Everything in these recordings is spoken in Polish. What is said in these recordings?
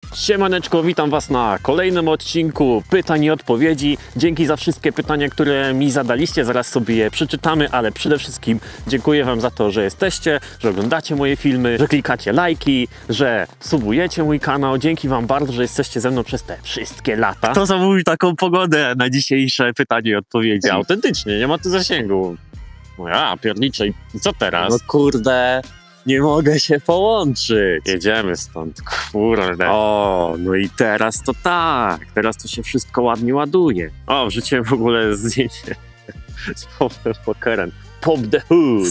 Siemaneczko, witam Was na kolejnym odcinku pytań i odpowiedzi. Dzięki za wszystkie pytania, które mi zadaliście, zaraz sobie je przeczytamy, ale przede wszystkim dziękuję Wam za to, że jesteście, że oglądacie moje filmy, że klikacie lajki, że subujecie mój kanał. Dzięki Wam bardzo, że jesteście ze mną przez te wszystkie lata. Kto zamówił taką pogodę na dzisiejsze pytanie i odpowiedzi? Autentycznie, nie ma tu zasięgu. No ja pierniczę, i co teraz? No kurde, nie mogę się połączyć. Jedziemy stąd, kurde. O, no i teraz to tak, teraz to się wszystko ładnie ładuje. O, wrzuciłem w ogóle zdjęcie z Paulem Walkerem. Pop the Hood.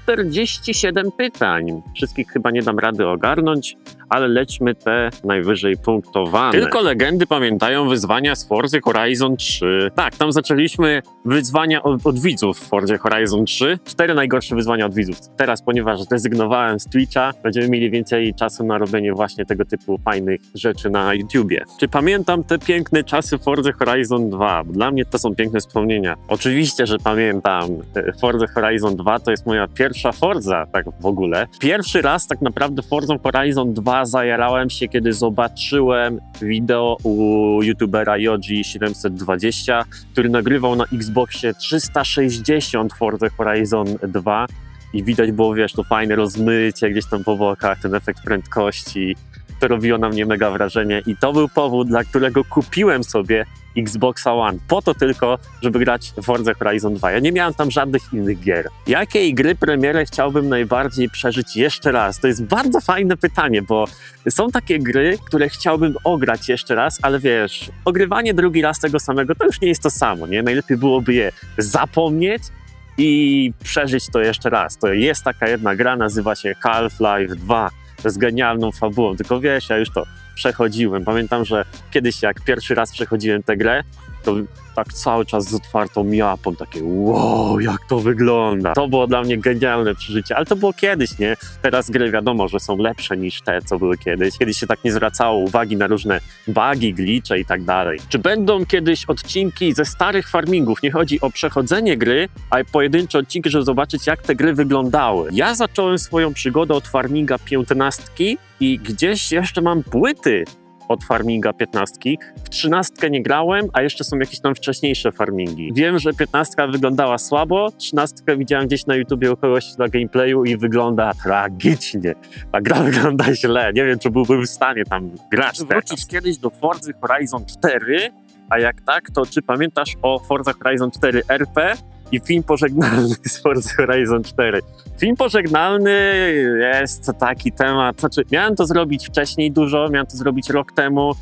147 pytań. Wszystkich chyba nie dam rady ogarnąć, ale lećmy te najwyżej punktowane. Tylko legendy pamiętają wyzwania z Forza Horizon 3. Tak, tam zaczęliśmy wyzwania od widzów w Forza Horizon 3. 4 najgorsze wyzwania od widzów. Teraz, ponieważ zrezygnowałem z Twitcha, będziemy mieli więcej czasu na robienie właśnie tego typu fajnych rzeczy na YouTubie. Czy pamiętam te piękne czasy Forza Horizon 2? Bo dla mnie to są piękne wspomnienia. Oczywiście, że pamiętam. Forza Horizon 2 to jest moja pierwsza Forza, tak w ogóle. Pierwszy raz tak naprawdę Forza Horizon 2 zajarałem się, kiedy zobaczyłem wideo u youtubera Yoji720, który nagrywał na Xboxie 360 Forza Horizon 2 i widać było, wiesz, to fajne rozmycie gdzieś tam po bokach, ten efekt prędkości. To robiło na mnie mega wrażenie i to był powód, dla którego kupiłem sobie Xboxa One, po to tylko, żeby grać w Forza Horizon 2. Ja nie miałem tam żadnych innych gier. Jakiej gry premierę chciałbym najbardziej przeżyć jeszcze raz? To jest bardzo fajne pytanie, bo są takie gry, które chciałbym ograć jeszcze raz, ale wiesz, ogrywanie drugi raz tego samego to już nie jest to samo, nie? Najlepiej byłoby je zapomnieć i przeżyć to jeszcze raz. To jest taka jedna gra, nazywa się Half-Life 2. Z genialną fabułą, tylko wiesz, ja już to przechodziłem. Pamiętam, że kiedyś jak pierwszy raz przechodziłem tę grę, to tak cały czas z otwartą japą, takie wow, jak to wygląda. To było dla mnie genialne przeżycie, ale to było kiedyś, nie? Teraz gry wiadomo, że są lepsze niż te, co były kiedyś. Kiedyś się tak nie zwracało uwagi na różne bugi, glitche i tak dalej. Czy będą kiedyś odcinki ze starych farmingów? Nie chodzi o przechodzenie gry, ale pojedyncze odcinki, żeby zobaczyć, jak te gry wyglądały. Ja zacząłem swoją przygodę od farminga 15 i gdzieś jeszcze mam płyty od farminga 15. W 13 nie grałem, a jeszcze są jakieś tam wcześniejsze farmingi. Wiem, że 15 wyglądała słabo, 13 widziałem gdzieś na YouTubie u kogoś na gameplayu i wygląda tragicznie. Ta gra wygląda źle. Nie wiem, czy byłbym w stanie tam grać. Czy wrócić kiedyś do Forza Horizon 4? A jak tak, to czy pamiętasz o Forza Horizon 4 RP? I film pożegnalny z Forza Horizon 4. Film pożegnalny jest taki temat, znaczy miałem to zrobić wcześniej dużo, miałem to zrobić rok temu,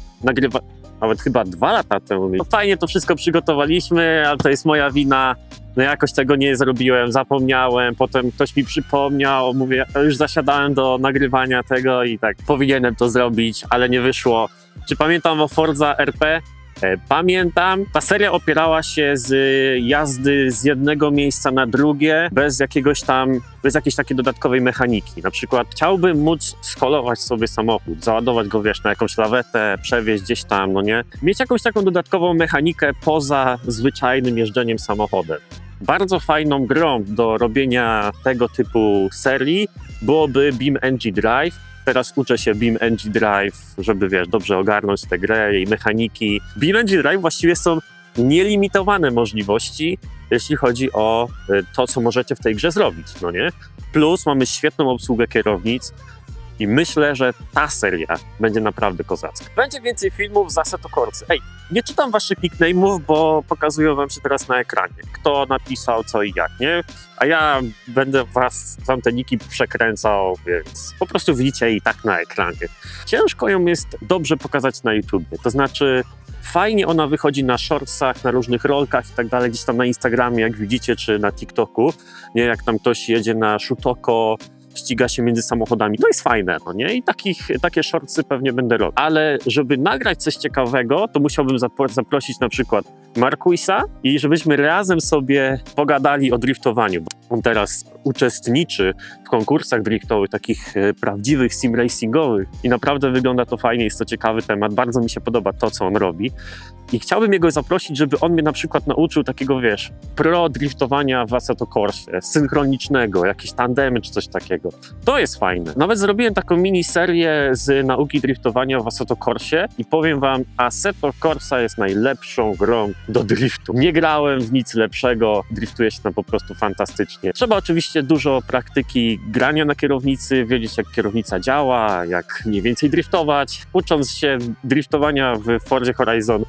nawet chyba 2 lata temu. No fajnie to wszystko przygotowaliśmy, ale to jest moja wina, no jakoś tego nie zrobiłem, zapomniałem, potem ktoś mi przypomniał, mówię, już zasiadałem do nagrywania tego i tak powinienem to zrobić, ale nie wyszło. Czy pamiętam o Forza RP? Pamiętam, ta seria opierała się z jazdy z jednego miejsca na drugie, bez jakiejś takiej dodatkowej mechaniki. Na przykład chciałbym móc skolować sobie samochód, załadować go, wiesz, na jakąś lawetę, przewieźć gdzieś tam, no nie? Mieć jakąś taką dodatkową mechanikę poza zwyczajnym jeżdżeniem samochodem. Bardzo fajną grą do robienia tego typu serii byłoby BeamNG Drive. Teraz uczę się BeamNG Drive, żeby, wiesz, dobrze ogarnąć tę grę, jej mechaniki. BeamNG Drive właściwie są nielimitowane możliwości, jeśli chodzi o to, co możecie w tej grze zrobić, no nie? Plus mamy świetną obsługę kierownic i myślę, że ta seria będzie naprawdę kozacka. Będzie więcej filmów z Assetto Corsa. Ej, nie czytam waszych nickname'ów, bo pokazują wam się teraz na ekranie. Kto napisał co i jak, nie? A ja będę was tamte niki przekręcał, więc po prostu widzicie i tak na ekranie. Ciężko ją jest dobrze pokazać na YouTubie, to znaczy fajnie ona wychodzi na shortsach, na różnych rolkach i tak dalej, gdzieś tam na Instagramie, jak widzicie, czy na TikToku, nie? Jak tam ktoś jedzie na Shutoko, ściga się między samochodami. To jest fajne, no nie? I takie shortsy pewnie będę robił. Ale żeby nagrać coś ciekawego, to musiałbym zaprosić na przykład Marquisa i żebyśmy razem sobie pogadali o driftowaniu. On teraz uczestniczy w konkursach driftowych, takich prawdziwych sim racingowych i naprawdę wygląda to fajnie, jest to ciekawy temat, bardzo mi się podoba to, co on robi. I chciałbym jego zaprosić, żeby on mnie na przykład nauczył takiego, wiesz, pro driftowania w Assetto Corsie, synchronicznego, jakieś tandemy czy coś takiego. To jest fajne. Nawet zrobiłem taką miniserię z nauki driftowania w Assetto Corsie i powiem wam, Assetto Corsa jest najlepszą grą do driftu. Nie grałem w nic lepszego, driftuje się tam po prostu fantastycznie. Trzeba oczywiście dużo praktyki grania na kierownicy, wiedzieć jak kierownica działa, jak mniej więcej driftować. Ucząc się driftowania w Forzie Horizon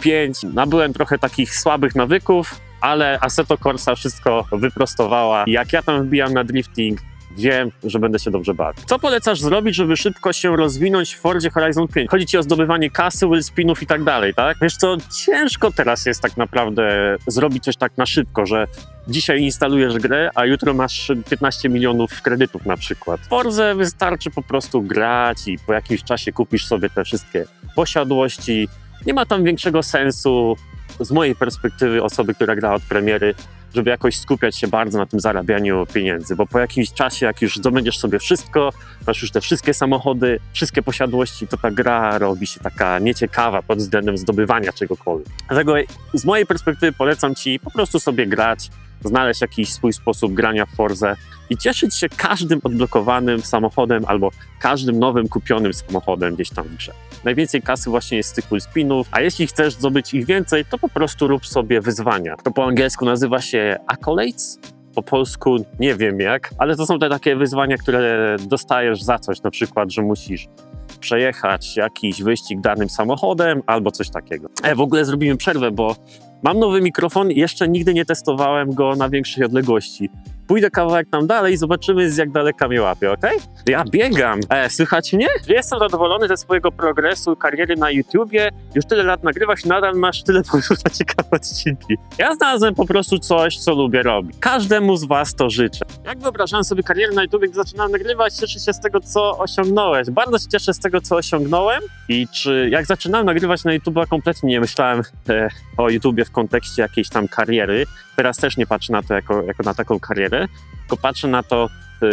5 nabyłem trochę takich słabych nawyków, ale Assetto Corsa wszystko wyprostowała. Jak ja tam wbijam na drifting, wiem, że będę się dobrze bawił. Co polecasz zrobić, żeby szybko się rozwinąć w Forzie Horizon 5? Chodzi ci o zdobywanie kasy, wheelspinów i tak dalej, tak? Wiesz co, ciężko teraz jest tak naprawdę zrobić coś tak na szybko, że dzisiaj instalujesz grę, a jutro masz 15 milionów kredytów na przykład. W Forze wystarczy po prostu grać i po jakimś czasie kupisz sobie te wszystkie posiadłości. Nie ma tam większego sensu, z mojej perspektywy osoby, która gra od premiery, żeby jakoś skupiać się bardzo na tym zarabianiu pieniędzy, bo po jakimś czasie, jak już zdobędziesz sobie wszystko, masz już te wszystkie samochody, wszystkie posiadłości, to ta gra robi się taka nieciekawa pod względem zdobywania czegokolwiek. Dlatego z mojej perspektywy polecam ci po prostu sobie grać, znaleźć jakiś swój sposób grania w Forze i cieszyć się każdym odblokowanym samochodem albo każdym nowym kupionym samochodem gdzieś tam w grze. Najwięcej kasy właśnie jest z tych wheelspinów, a jeśli chcesz zdobyć ich więcej, to po prostu rób sobie wyzwania. To po angielsku nazywa się accolades, po polsku nie wiem jak, ale to są te takie wyzwania, które dostajesz za coś, na przykład, że musisz przejechać jakiś wyścig danym samochodem albo coś takiego. W ogóle zrobimy przerwę, bo mam nowy mikrofon i jeszcze nigdy nie testowałem go na większej odległości. Pójdę kawałek tam dalej i zobaczymy, z jak daleka mnie łapie, okej? Ja biegam. Słychać mnie? Jestem zadowolony ze swojego progresu, kariery na YouTubie. Już tyle lat nagrywasz i nadal masz tyle pomysłów na ciekawe odcinki. Ja znalazłem po prostu coś, co lubię robić. Każdemu z was to życzę. Jak wyobrażałem sobie karierę na YouTubie, gdy zaczynałem nagrywać, cieszę się z tego, co osiągnąłeś. Bardzo się cieszę z tego, co osiągnąłem i jak zaczynałem nagrywać na YouTube'a, kompletnie nie myślałem o YouTubie w kontekście jakiejś tam kariery. Teraz też nie patrzę na to jako na taką karierę, tylko patrzę na to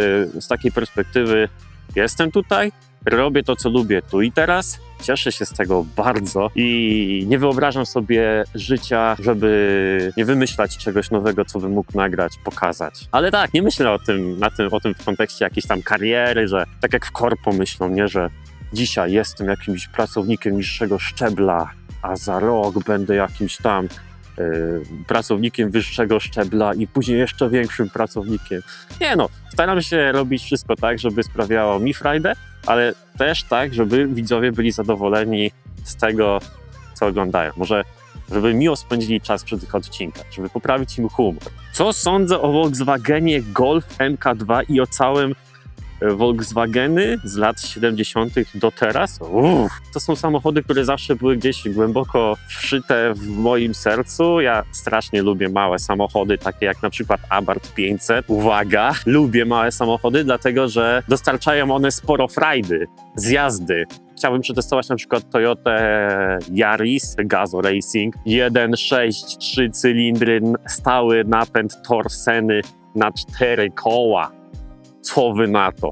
z takiej perspektywy, jestem tutaj, robię to, co lubię tu i teraz, cieszę się z tego bardzo i nie wyobrażam sobie życia, żeby nie wymyślać czegoś nowego, co bym mógł nagrać, pokazać. Ale tak, nie myślę o tym w kontekście jakiejś tam kariery, że tak jak w korpo myślą, nie, że dzisiaj jestem jakimś pracownikiem niższego szczebla, a za rok będę jakimś tam pracownikiem wyższego szczebla i później jeszcze większym pracownikiem. Nie no, staram się robić wszystko tak, żeby sprawiało mi frajdę, ale też tak, żeby widzowie byli zadowoleni z tego, co oglądają. Może żeby miło spędzili czas przy tych odcinkach, żeby poprawić im humor. Co sądzę o Volkswagenie Golf MK2 i o całym Volkswageny z lat 70. do teraz? To są samochody, które zawsze były gdzieś głęboko wszyte w moim sercu. Ja strasznie lubię małe samochody, takie jak na przykład Abarth 500. Uwaga, lubię małe samochody, dlatego że dostarczają one sporo frajdy z jazdy. Chciałbym przetestować na przykład Toyotę Yaris Gazoo Racing 1.6, 3 cylindry, stały napęd Torseny na 4 koła. Co wy na to?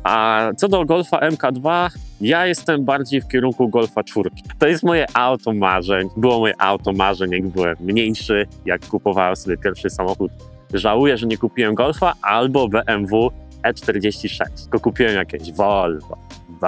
A co do Golfa MK2, ja jestem bardziej w kierunku Golfa 4. To jest moje auto marzeń. Było moje auto marzeń, jak byłem mniejszy, jak kupowałem sobie pierwszy samochód. Żałuję, że nie kupiłem Golfa albo BMW E46. Tylko kupiłem jakieś Volvo,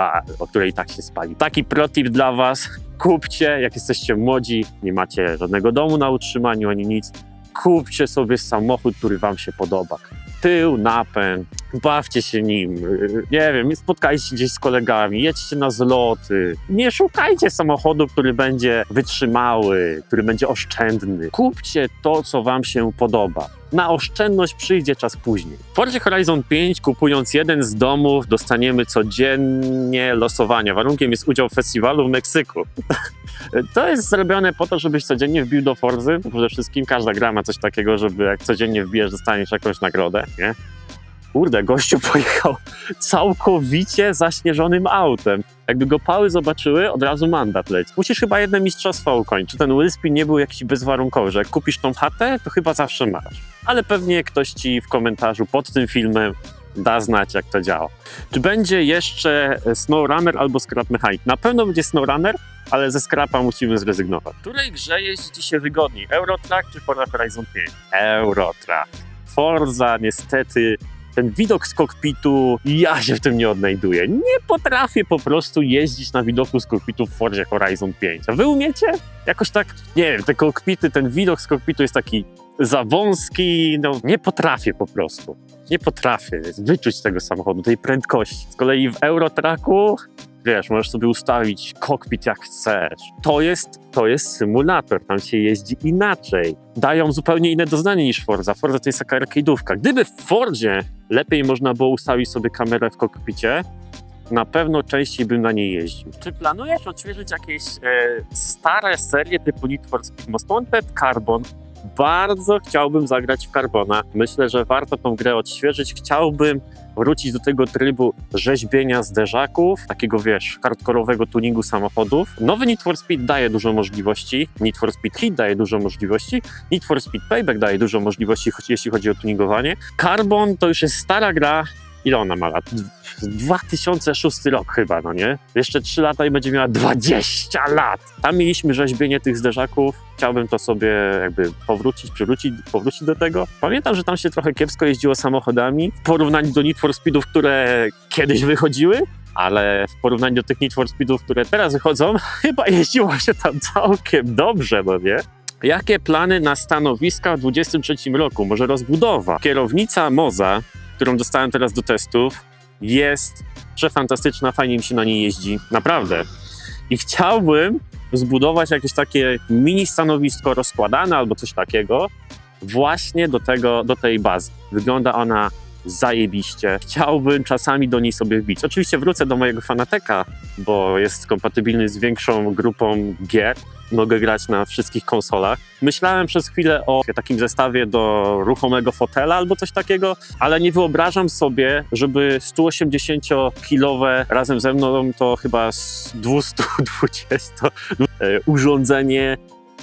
o której tak się spali. Taki protip dla was. Kupcie, jak jesteście młodzi, nie macie żadnego domu na utrzymaniu ani nic. Kupcie sobie samochód, który wam się podoba. Tył, napęd, bawcie się nim, nie wiem, spotkajcie się gdzieś z kolegami, jedźcie na zloty. Nie szukajcie samochodu, który będzie wytrzymały, który będzie oszczędny. Kupcie to, co wam się podoba. Na oszczędność przyjdzie czas później. W Forzie Horizon 5, kupując jeden z domów, dostaniemy codziennie losowania. Warunkiem jest udział w festiwalu w Meksyku. To jest zrobione po to, żebyś codziennie wbił do Forzy. Przede wszystkim każda gra ma coś takiego, żeby jak codziennie wbijesz, dostaniesz jakąś nagrodę, nie? Kurde, gościu pojechał całkowicie zaśnieżonym autem. Jakby go pały zobaczyły, od razu mandat leci. Musisz chyba jedne mistrzostwa ukończyć. Czy ten wheelspin nie był jakiś bezwarunkowy, że jak kupisz tą chatę, to chyba zawsze masz. Ale pewnie ktoś ci w komentarzu pod tym filmem da znać, jak to działa. Czy będzie jeszcze SnowRunner albo Scrap Mechanic? Na pewno będzie SnowRunner, ale ze Scrapa musimy zrezygnować. W której grze jeździ się wygodniej? Eurotrack czy Forza Horizon 5? Eurotrack. Forza niestety, ten widok z kokpitu, ja się w tym nie odnajduję. Nie potrafię po prostu jeździć na widoku z kokpitu w Forzie Horizon 5. A wy umiecie? Jakoś tak, nie wiem, te kokpity, ten widok z kokpitu jest taki za wąski, no nie potrafię po prostu. Nie potrafię wyczuć tego samochodu, tej prędkości. Z kolei w Eurotracku, wiesz, możesz sobie ustawić kokpit jak chcesz. To jest symulator, tam się jeździ inaczej. Dają zupełnie inne doznanie niż Forza. Forza to jest taka arcade'ówka. Gdyby w Fordzie lepiej można było ustawić sobie kamerę w kokpicie, na pewno częściej bym na niej jeździł. Czy planujesz odświeżyć jakieś stare serie typu Need for Speed Most Wanted, Carbon? Bardzo chciałbym zagrać w Carbona. Myślę, że warto tą grę odświeżyć. Chciałbym wrócić do tego trybu rzeźbienia zderzaków, takiego, wiesz, hardkorowego tuningu samochodów. Nowy Need for Speed daje dużo możliwości, Need for Speed Heat daje dużo możliwości, Need for Speed Payback daje dużo możliwości, jeśli chodzi o tuningowanie. Carbon to już jest stara gra. Ile ona ma lat? 2006 rok chyba, no nie? Jeszcze 3 lata i będzie miała 20 lat! Tam mieliśmy rzeźbienie tych zderzaków. Chciałbym to sobie jakby powrócić do tego. Pamiętam, że tam się trochę kiepsko jeździło samochodami w porównaniu do Need for Speedów, które kiedyś wychodziły, ale w porównaniu do tych Need for Speedów, które teraz wychodzą, chyba jeździło się tam całkiem dobrze, no nie? Jakie plany na stanowiska w 2023 roku? Może rozbudowa? Kierownica Moza, którą dostałem teraz do testów, jest przefantastyczna, fajnie mi się na niej jeździ, naprawdę. I chciałbym zbudować jakieś takie mini stanowisko rozkładane albo coś takiego właśnie do tej bazy. Wygląda ona zajebiście. Chciałbym czasami do niej sobie wbić. Oczywiście wrócę do mojego Fanateka, bo jest kompatybilny z większą grupą gier. Mogę grać na wszystkich konsolach. Myślałem przez chwilę o takim zestawie do ruchomego fotela albo coś takiego, ale nie wyobrażam sobie, żeby 180-kilowe razem ze mną to chyba 220 urządzenie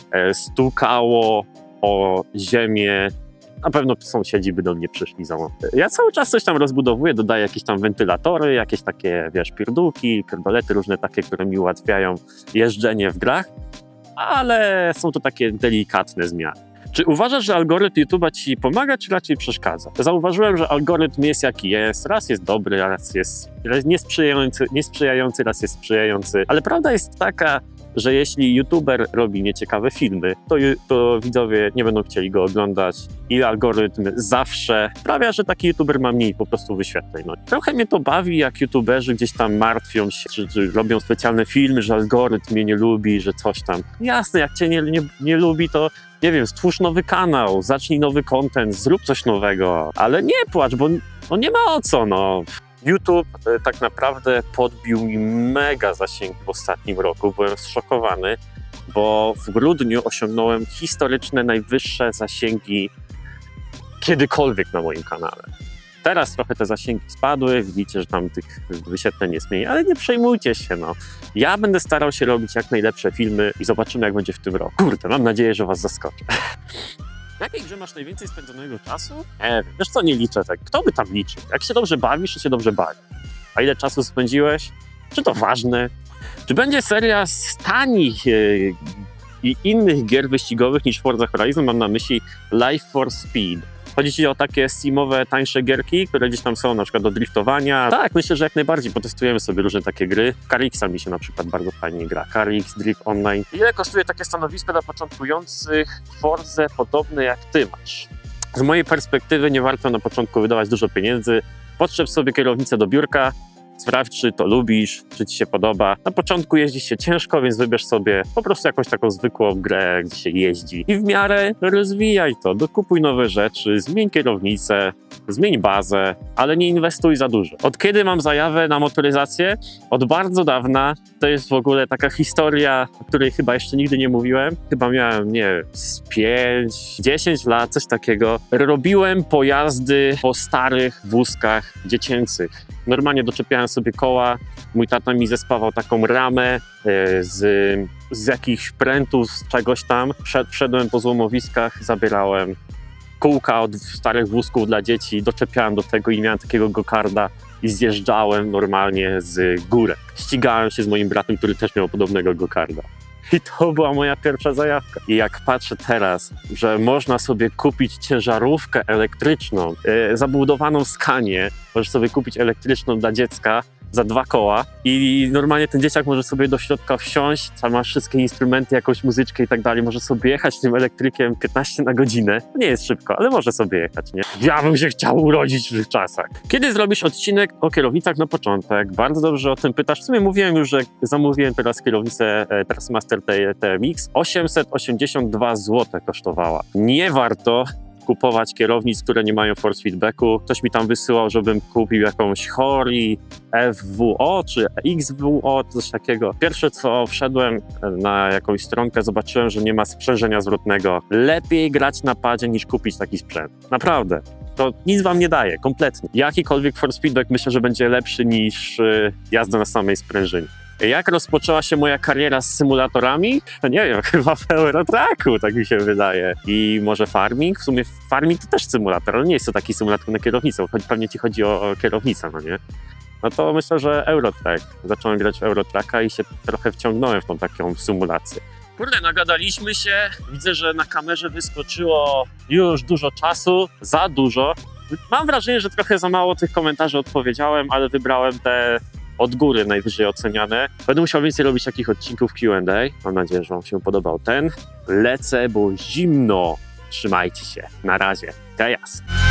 stukało o ziemię. Na pewno sąsiedzi by do mnie przyszli za mną. Ja cały czas coś tam rozbudowuję, dodaję jakieś tam wentylatory, jakieś takie, wiesz, pierdółki, pierdolety różne takie, które mi ułatwiają jeżdżenie w grach, ale są to takie delikatne zmiany. Czy uważasz, że algorytm YouTube'a ci pomaga, czy raczej przeszkadza? Zauważyłem, że algorytm jest jaki jest. Raz jest dobry, raz jest niesprzyjający, raz jest sprzyjający. Ale prawda jest taka, że jeśli YouTuber robi nieciekawe filmy, to widzowie nie będą chcieli go oglądać i algorytm zawsze sprawia, że taki YouTuber ma mniej po prostu wyświetleń. No, trochę mnie to bawi, jak YouTuberzy gdzieś tam martwią się, czy robią specjalne filmy, że algorytm mnie nie lubi, że coś tam. Jasne, jak cię nie lubi, to nie wiem, stwórz nowy kanał, zacznij nowy content, zrób coś nowego, ale nie płacz, bo nie ma o co, no. YouTube tak naprawdę podbił mi mega zasięgi w ostatnim roku. Byłem zszokowany, bo w grudniu osiągnąłem historyczne najwyższe zasięgi kiedykolwiek na moim kanale. Teraz trochę te zasięgi spadły, widzicie, że tam tych wyświetleń jest mniej, ale nie przejmujcie się, no. Ja będę starał się robić jak najlepsze filmy i zobaczymy, jak będzie w tym roku. Kurde, mam nadzieję, że was zaskoczę. W jakiej grze masz najwięcej spędzonego czasu? Nie wiem, wiesz co, nie liczę tak. Kto by tam liczył? Jak się dobrze bawisz, to się dobrze bawi. A ile czasu spędziłeś? Czy to ważne? Czy będzie seria z tanich i innych gier wyścigowych niż Forza Horizon? Mam na myśli Life for Speed. Chodzi ci o takie steamowe, tańsze gierki, które gdzieś tam są, na przykład do driftowania. Tak, myślę, że jak najbardziej potestujemy sobie różne takie gry. Carixa mi się na przykład bardzo fajnie gra. Carix, Drift Online. Ile kosztuje takie stanowisko dla początkujących w Forze podobne jak ty masz? Z mojej perspektywy nie warto na początku wydawać dużo pieniędzy. Podszedł sobie kierownicę do biurka Sprawdź, czy to lubisz, czy ci się podoba. Na początku jeździ się ciężko, więc wybierz sobie po prostu jakąś taką zwykłą grę, gdzie się jeździ. I w miarę rozwijaj to, dokupuj nowe rzeczy, zmień kierownicę, zmień bazę, ale nie inwestuj za dużo. Od kiedy mam zajawę na motoryzację? Od bardzo dawna. To jest w ogóle taka historia, o której chyba jeszcze nigdy nie mówiłem. Chyba miałem, nie wiem, z 5-10 lat, coś takiego. Robiłem pojazdy po starych wózkach dziecięcych. Normalnie doczepiałem sobie koła, mój tata mi zespawał taką ramę z jakichś prętów, z czegoś tam. Szedłem po złomowiskach, zabierałem kółka od starych wózków dla dzieci, doczepiałem do tego i miałem takiego go-karda i zjeżdżałem normalnie z górek. Ścigałem się z moim bratem, który też miał podobnego go-karda. I to była moja pierwsza zajawka. I jak patrzę teraz, że można sobie kupić ciężarówkę elektryczną, zabudowaną w skanie, możesz sobie kupić elektryczną dla dziecka za 2 koła i normalnie ten dzieciak może sobie do środka wsiąść, tam masz wszystkie instrumenty, jakąś muzyczkę i tak dalej, może sobie jechać tym elektrykiem 15 na godzinę. To nie jest szybko, ale może sobie jechać, nie? Ja bym się chciał urodzić w tych czasach. Kiedy zrobisz odcinek o kierownicach na początek? Bardzo dobrze o tym pytasz. W sumie mówiłem już, że zamówiłem teraz kierownicę Trustmaster TMX. 882 zł kosztowała. Nie warto kupować kierownic, które nie mają force feedbacku. Ktoś mi tam wysyłał, żebym kupił jakąś Hori FWO czy XWO, coś takiego. Pierwsze co wszedłem na jakąś stronkę, zobaczyłem, że nie ma sprzężenia zwrotnego. Lepiej grać na padzie niż kupić taki sprzęt. Naprawdę. To nic wam nie daje, kompletnie. Jakikolwiek force feedback myślę, że będzie lepszy niż jazda na samej sprężynie. Jak rozpoczęła się moja kariera z symulatorami? Nie wiem, chyba w Eurotracku, tak mi się wydaje. I może farming? W sumie farming to też symulator, ale nie jest to taki symulator na kierownicę, pewnie ci chodzi o kierownicę, no nie? No to myślę, że Eurotrack. Zacząłem grać w Eurotracka i się trochę wciągnąłem w tą taką symulację. Kurde, nagadaliśmy się. Widzę, że na kamerze wyskoczyło już dużo czasu, za dużo. Mam wrażenie, że trochę za mało tych komentarzy odpowiedziałem, ale wybrałem te od góry najwyżej oceniane. Będę musiał więcej robić takich odcinków Q&A. Mam nadzieję, że wam się podobał ten. Lecę, bo zimno. Trzymajcie się. Na razie. Kajas.